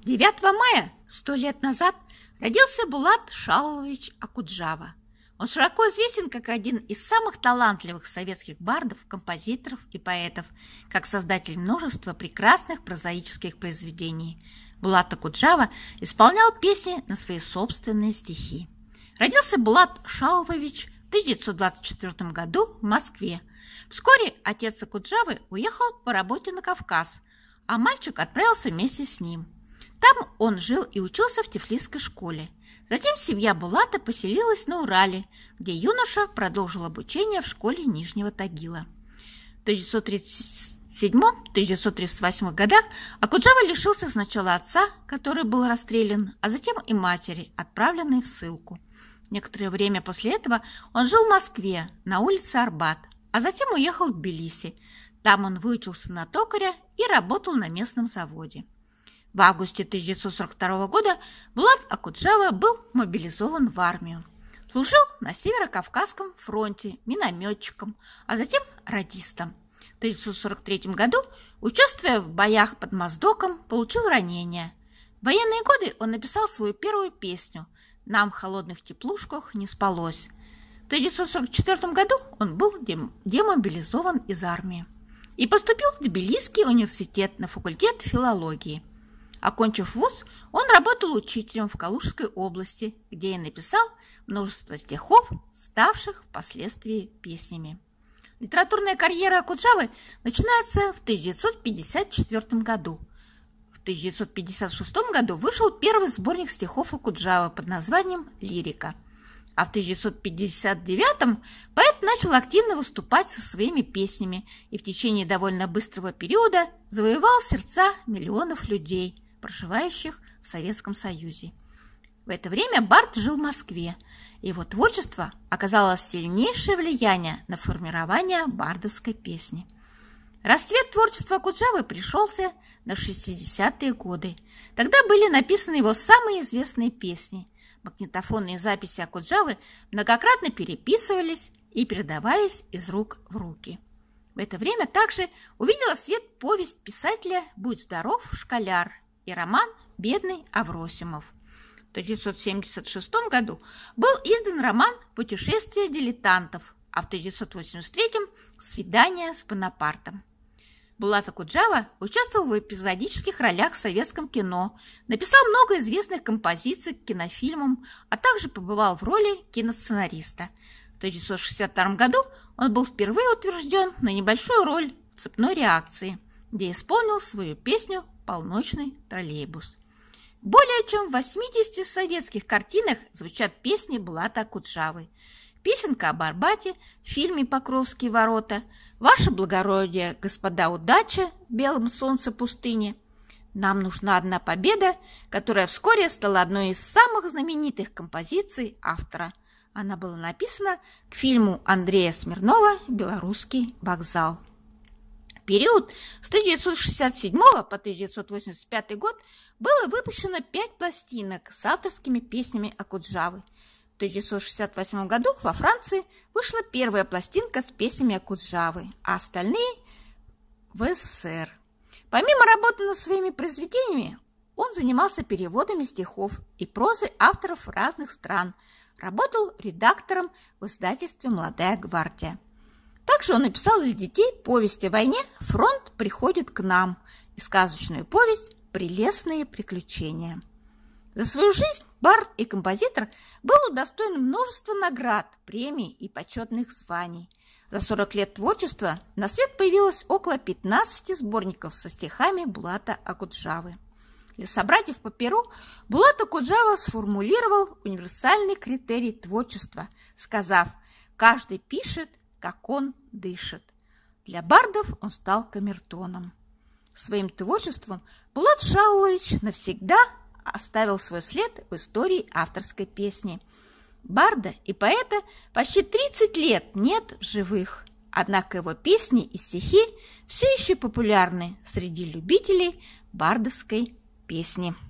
9 мая, 100 лет назад, родился Булат Шалович Окуджава. Он широко известен как один из самых талантливых советских бардов, композиторов и поэтов, как создатель множества прекрасных прозаических произведений. Булат Окуджава исполнял песни на свои собственные стихи. Родился Булат Шалович в 1924 году в Москве. Вскоре отец Окуджавы уехал по работе на Кавказ, а мальчик отправился вместе с ним. Там он жил и учился в Тифлисской школе. Затем семья Булата поселилась на Урале, где юноша продолжил обучение в школе Нижнего Тагила. В 1937-1938 годах Окуджава лишился сначала отца, который был расстрелян, а затем и матери, отправленной в ссылку. Некоторое время после этого он жил в Москве, на улице Арбат, а затем уехал в Тбилиси. Там он выучился на токаря и работал на местном заводе. В августе 1942 года Булат Окуджава был мобилизован в армию. Служил на Северо-Кавказском фронте минометчиком, а затем радистом. В 1943 году, участвуя в боях под Моздоком, получил ранение. В военные годы он написал свою первую песню «Нам в холодных теплушках не спалось». В 1944 году он был демобилизован из армии и поступил в Тбилисский университет на факультет филологии. Окончив вуз, он работал учителем в Калужской области, где и написал множество стихов, ставших впоследствии песнями. Литературная карьера Окуджавы начинается в 1954 году. В 1956 году вышел первый сборник стихов Окуджавы под названием «Лирика». А в 1959 поэт начал активно выступать со своими песнями и в течение довольно быстрого периода завоевал сердца миллионов людей, проживающих в Советском Союзе. В это время бард жил в Москве, и его творчество оказало сильнейшее влияние на формирование бардовской песни. Расцвет творчества Окуджавы пришелся на 60-е годы. Тогда были написаны его самые известные песни. Магнитофонные записи Окуджавы многократно переписывались и передавались из рук в руки. В это время также увидела свет повесть писателя «Будь здоров, школяр» и роман «Бедный Авросимов». В 1976 году был издан роман «Путешествие дилетантов», а в 1983 «Свидание с Бонапартом». Булат Окуджава участвовал в эпизодических ролях в советском кино, написал много известных композиций к кинофильмам, а также побывал в роли киносценариста. В 1962 году он был впервые утвержден на небольшую роль в «Цепной реакции», где исполнил свою песню «Полночный троллейбус». Более чем в 80 советских картинах звучат песни Булата Окуджавы. Песенка об Арбате в фильме «Покровские ворота», «Ваше благородие, господа, удача в белом солнце пустыни», «Нам нужна одна победа», которая вскоре стала одной из самых знаменитых композиций автора. Она была написана к фильму Андрея Смирнова «Белорусский вокзал». В период с 1967 по 1985 год было выпущено 5 пластинок с авторскими песнями Окуджавы. В 1968 году во Франции вышла первая пластинка с песнями Окуджавы, а остальные в СССР. Помимо работы над своими произведениями, он занимался переводами стихов и прозы авторов разных стран, работал редактором в издательстве «Молодая гвардия». Также он написал для детей повесть о войне «Фронт приходит к нам» и сказочную повесть «Прелестные приключения». За свою жизнь бард и композитор был удостоен множества наград, премий и почетных званий. За 40 лет творчества на свет появилось около 15 сборников со стихами Булата Окуджавы. Для собратьев по перу Булат Окуджава сформулировал универсальный критерий творчества, сказав: «Каждый пишет, как он дышит». Для бардов он стал камертоном. Своим творчеством Булат Шалович навсегда оставил свой след в истории авторской песни. Барда и поэта почти 30 лет нет в живых, однако его песни и стихи все еще популярны среди любителей бардовской песни.